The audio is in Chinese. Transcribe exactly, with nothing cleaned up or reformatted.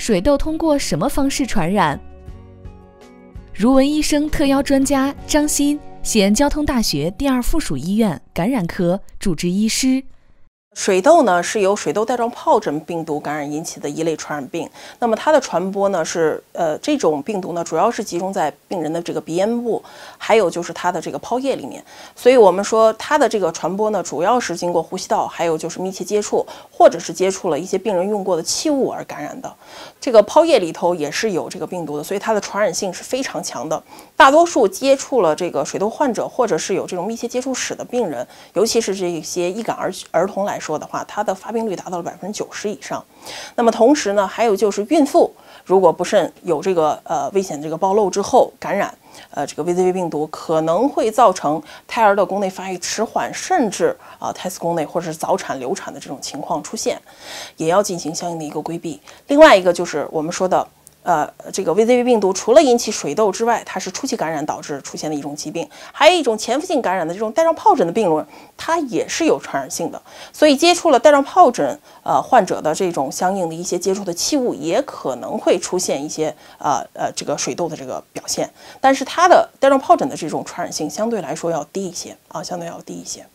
水痘通过什么方式传染？如文医生特邀专家张鑫，西安交通大学第二附属医院感染科主治医师。 水痘呢是由水痘带状疱疹病毒感染引起的一类传染病。那么它的传播呢是呃这种病毒呢主要是集中在病人的这个鼻咽部，还有就是它的这个泡液里面。所以我们说它的这个传播呢主要是经过呼吸道，还有就是密切接触，或者是接触了一些病人用过的器物而感染的。这个泡液里头也是有这个病毒的，所以它的传染性是非常强的。大多数接触了这个水痘患者，或者是有这种密切接触史的病人，尤其是这些易感儿儿童来说。说的话，它的发病率达到了百分之九十以上。那么同时呢，还有就是孕妇如果不慎有这个呃危险这个暴露之后感染呃这个 V Z V 病毒，可能会造成胎儿的宫内发育迟缓，甚至啊、呃、胎死宫内或者是早产流产的这种情况出现，也要进行相应的一个规避。另外一个就是我们说的。呃，这个 V Z V 病毒除了引起水痘之外，它是初期感染导致出现的一种疾病，还有一种潜伏性感染的这种带状疱疹的病人，它也是有传染性的。所以接触了带状疱疹呃患者的这种相应的一些接触的器物，也可能会出现一些呃呃这个水痘的这个表现，但是它的带状疱疹的这种传染性相对来说要低一些啊，相对要低一些。